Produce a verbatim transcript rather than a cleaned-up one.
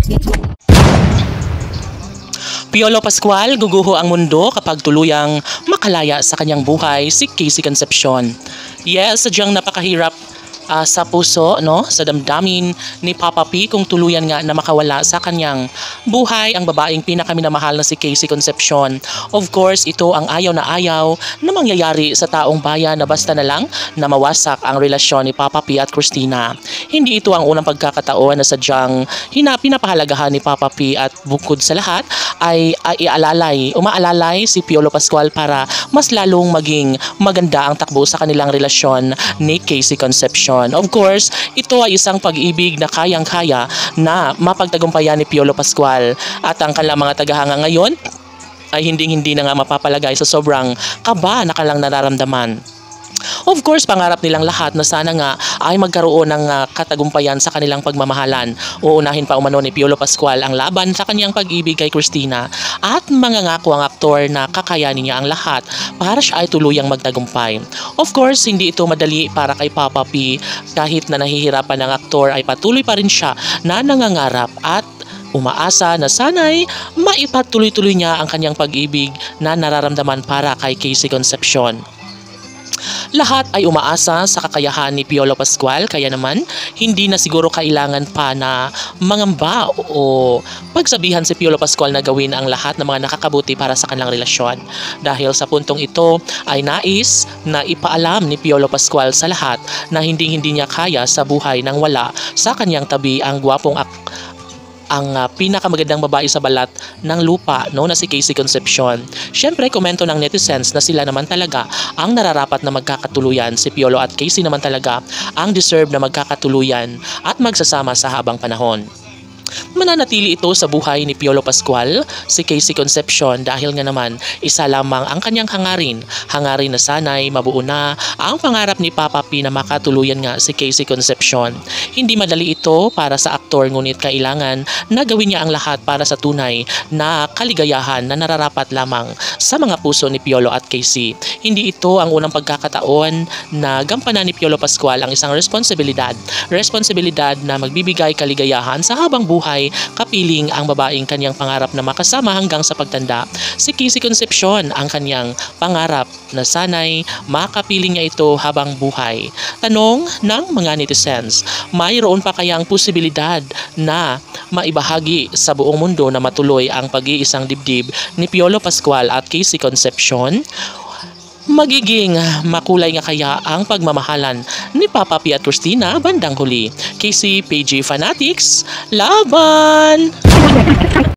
Piolo Pascual, guguho ang mundo kapag tuluyang makalaya sa kanyang buhay si Casey Concepcion. Yes, sadyang napakahirap uh, sa puso, no, sa damdamin ni Papa P kung tuluyan nga na makawala sa kanyang buhay ang babaeng pinakaminamahal na si Casey Concepcion. Of course, ito ang ayaw na ayaw na mangyayari sa taong bayan na basta na lang na mawasak ang relasyon ni Papa P at Christina. Hindi ito ang unang pagkakataon na sadyang hina pinapahalagahan ni Papa P at bukod sa lahat ay, ay ialalay, umaalalay si Piolo Pascual para mas lalong maging maganda ang takbo sa kanilang relasyon ni Casey Concepcion. Of course, ito ay isang pag-ibig na kayang-kaya na mapagtagumpayan ni Piolo Pascual at ang kanilang mga tagahanga ngayon ay hindi-hindi na nga mapapalagay sa sobrang kaba na kanilang nararamdaman. Of course, pangarap nilang lahat na sana nga ay magkaroon ng uh, katagumpayan sa kanilang pagmamahalan. Uunahin pa umano ni Piolo Pascual ang laban sa kanyang pag-ibig kay Christina at mangangako ang aktor na kakayanin niya ang lahat para siya ay tuluyang magtagumpay. Of course, hindi ito madali para kay Papa P. Kahit na nahihirapan ng aktor ay patuloy pa rin siya na nangangarap at umaasa na sana'y maipatuloy-tuloy niya ang kanyang pag-ibig na nararamdaman para kay Casey Concepcion. Lahat ay umaasa sa kakayahan ni Piolo Pascual, kaya naman hindi na siguro kailangan pa na mangamba o pagsabihan si Piolo Pascual na gawin ang lahat ng mga nakakabuti para sa kanilang relasyon. Dahil sa puntong ito ay nais na ipaalam ni Piolo Pascual sa lahat na hindi-hindi niya kaya sa buhay nang wala sa kanyang tabi ang gwapong ak ang uh, pinakamagandang babae sa balat ng lupa, no, na si Casey Concepcion. Siyempre, komento ng netizens na sila naman talaga ang nararapat na magkakatuluyan. Si Piolo at Casey naman talaga ang deserve na magkakatuluyan at magsasama sa habang panahon. Mananatili ito sa buhay ni Piolo Pascual, si Casey Concepcion, dahil nga naman isa lamang ang kanyang hangarin. Hangarin na sana'y mabuo na ang pangarap ni Papa P na makatuluyan nga si Casey Concepcion. Hindi madali ito para sa aktor, ngunit kailangan na gawin niya ang lahat para sa tunay na kaligayahan na nararapat lamang sa mga puso ni Piolo at Casey. Hindi ito ang unang pagkakataon na gampanan ni Piolo Pascual ang isang responsibilidad. Responsibilidad na magbibigay kaligayahan sa habang buhay buhay, kapiling ang babaeng kanyang pangarap na makasama hanggang sa pagtanda. Si Casey Concepcion ang kanyang pangarap na sana'y makapiling niya ito habang buhay. Tanong ng mga netizens, mayroon pa kayang posibilidad na maibahagi sa buong mundo na matuloy ang pag-iisang dibdib ni Piolo Pascual at Casey Concepcion? Magiging makulay nga kaya ang pagmamahalan ni Papa P at Christina bandang huli? Casey P G Fanatics, laban!